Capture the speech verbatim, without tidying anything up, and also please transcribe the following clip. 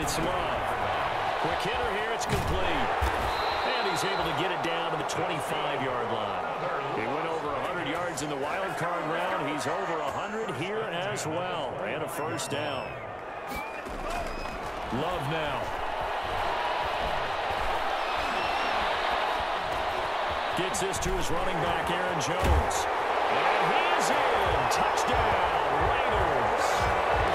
it's Love. Quick hitter here. It's complete. And he's able to get it down to the twenty-five-yard line. He went over one hundred yards in the wild card round. He's over one hundred here as well. And a first down. Love now. Gets this to his running back, Aaron Jones. And he's in. Touchdown, Raiders.